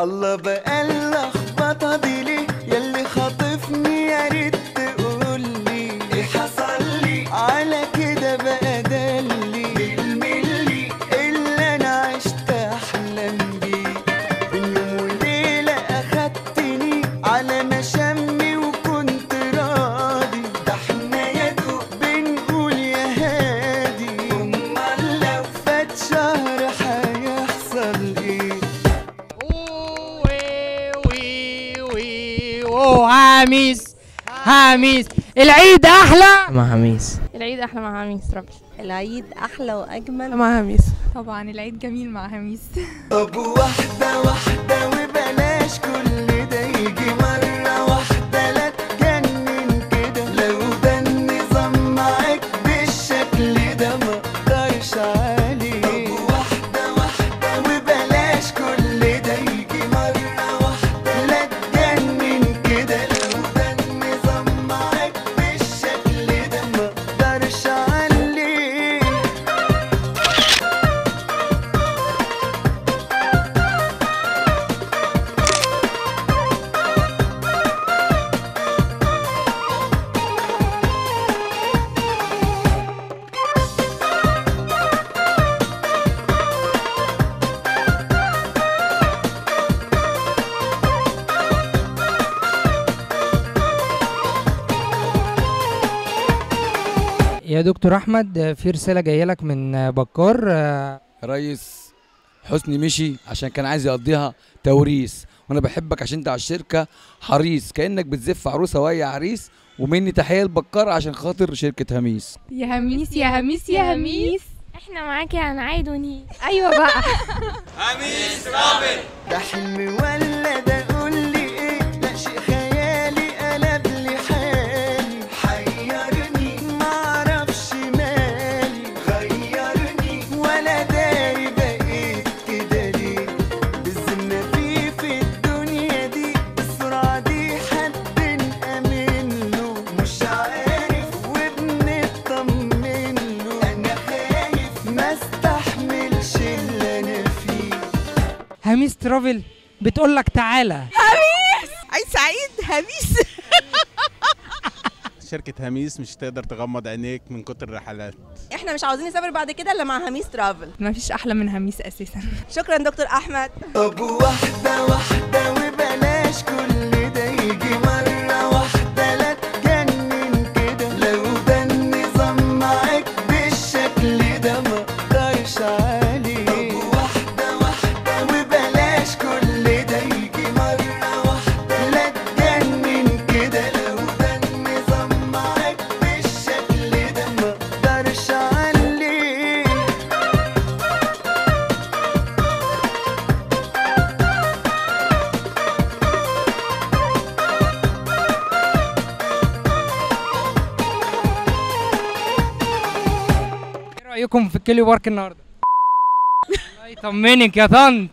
الله بقى اللخبطه دي ليه؟ ياللي خاطفني يا ريت تقولي ايه حصل لي على كده بقى دلي بالملي اللي انا عشت احلم بيه. بين يوم وليله اخدتني على مشامي وكنت راضي، ده احنا يا دوب بنقول يا هادي، امال لو فات شهر هيحصل ايه؟ هاميس هاميس العيد احلى مع هميس. العيد احلى مع هميس ربي. العيد احلى واجمل مع هميس. طبعا العيد جميل مع هميس. طب واحدة واحدة وبلاش كل ده يجي مرة واحدة، لا تجنن كده، لو ده النظام معاك بالشكل ده ما اقدرش عليه. طب واحدة واحدة وبلاش كل ده يجي مرة واحدة، لا تجنن كده، لو ده النظام معاك بالشكل ده ما اقدرش عليه. يا دكتور احمد، في رساله جايه لك من بكار. ريس حسني مشي عشان كان عايز يقضيها توريث، وانا بحبك عشان انت على الشركه حريص، كانك بتزف عروسه وهي عريس، ومني تحيه لبكار عشان خاطر شركه هميس. يا هميس يا هميس يا هميس. احنا معاكي هنعيد ونهيد. ايوه بقى. هميس رابل. ده حلم ولا ده قولي ايه؟ لا شيء خيالي قلب لي حالي، حيرني معرفش مالي، غيرني ولا داري بقيت كده ليه؟ بالذمة في الدنيا دي السرعة دي حد نأمن له، مش عارف وبنطمن له، أنا خايف ما استحملش اللي أنا فيه. هميس ترافل بتقول لك تعالى. عيد سعيد هميس. شركة هميس مش تقدر تغمض عينيك من كتر الرحلات. احنا مش عاوزين نسافر بعد كده الا مع هميس ترافل. مفيش احلى من هميس اساسا. شكرا دكتور احمد. طب واحدة واحدة وبلاش كل ده يجي مرة واحدة، لا تجنن كده، لو ده النظام معاك بالشكل ده ما اقدرش عليه. طب واحدة واحدة وبلاش كل ده يجي مرة واحدة، لا تجنن كده، لو ده النظام معاك بالشكل ده ما اقدرش عليه. ايه رايكم في الكيلي بارك النهارده؟ الله يطمنك يا طنط.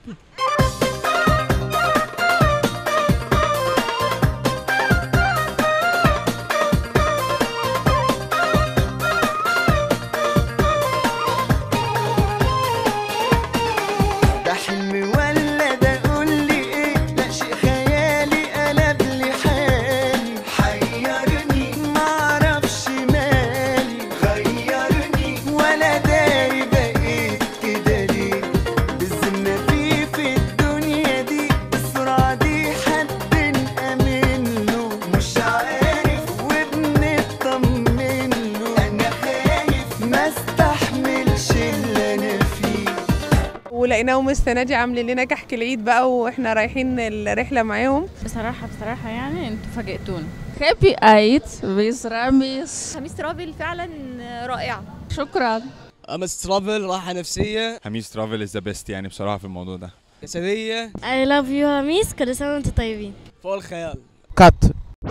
ده حلم ولا ده قولي ايه؟ لا شيء خيالي قلب لي حالي، حيرني معرفش مالي، غيرني ولا داري بقيت كده ليه؟ بالذمة في الدنيا دي السرعة دي حد نأمن له، مش عارف وبنطمن له، أنا خايف ما استحملش اللي أنا فيه. ولقيناهم السنه دي عاملين لنا كحك العيد بقى واحنا رايحين الرحله معاهم. بصراحه يعني انتوا فاجئتونا. هابي عيد بيس راميس. هميس ترافل فعلا رائعه. شكرا. هميس ترافل راحة نفسية هميس ترافل از ذا بيست يعني بصراحة في الموضوع ده. جسدية I love you هميس، كل سنة وانتم طيبين. فوق الخيال. كات.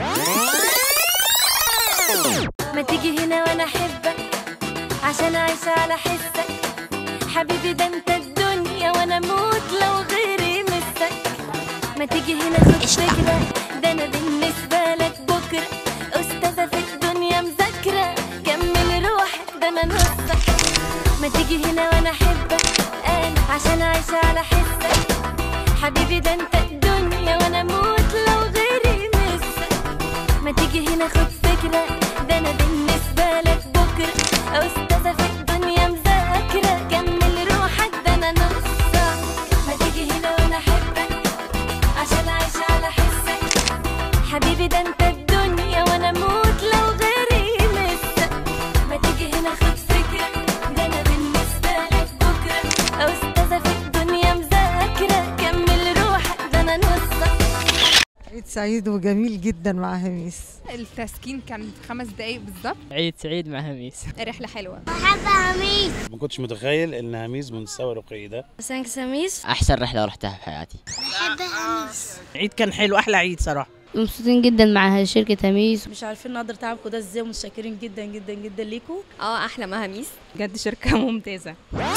ما تيجي هنا وانا احبك عشان اعيش على حسك، حبيبي ده انت الدنيا وانا اموت لو غيري مسك. ما تيجي هنا خد فكرة، ده انا بالنسبة لك بكرة استاذة في الدنيا مذاكرة، كمل روحك ده انا نصك. ما تيجي هنا وانا احبك انا عشان اعيش على حسك، حبيبي ده انت الدنيا وانا اموت لو غيري مسك. ما تيجي هنا خد فكرة، ده انا بالنسبة لك بكرة استاذة في الدنيا مذاكرة. كمل روحك ده انا نصك. ما تيجي هنا وانا احبك عشان عايشة على حسك. حبيبي ده انت الدنيا وانا اموت لو غيري مسك. ما تيجي هنا خد فكرة، ده انا بالنسبة لك بكرة استاذة في الدنيا مذاكرة. كمل روحك ده انا نصك. عيد سعيد وجميل جدا مع هميس. التسكين كان 5 دقايق بالظبط. عيد سعيد مع هميس. رحلة حلوة. بحب هميس. ما كنتش متخيل ان هميس بمستوى رقي ده. ثانكس هميس. احسن رحله رحتها في حياتي. بحب هميس. عيد كان حلو، احلى عيد صراحه. مبسوطين جدا مع شركة هميس. مش عارفين نقدر تعبكم ده ازاي، ومتشكرين جدا جدا جدا ليكم. احلى مع هميس بجد شركة ممتازة.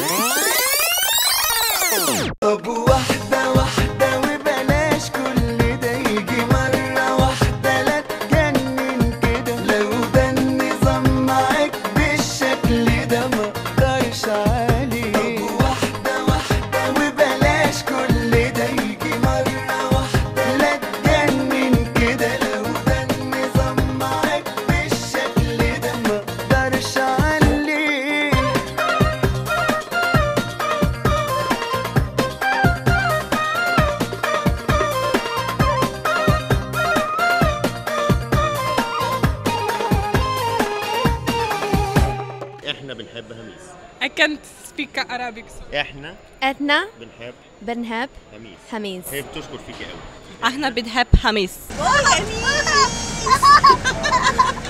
طب واحدة واحدة وبلاش كل ده يجي مرة واحدة، لا تجنن كده. لو ده النظام معاك بالشكل ده ما اقدرش عليه. طب واحدة واحدة وبلاش كل ده يجي مرة واحدة، لا تجنن كده. لو ده النظام معاك بالشكل ده ما اقدرش عليه. احنا بنحب هميس. I can't speak Arabic. احنا بنحب هميس. هميس. هي بتشكر فيكي قوي. احنا بنحب هميس.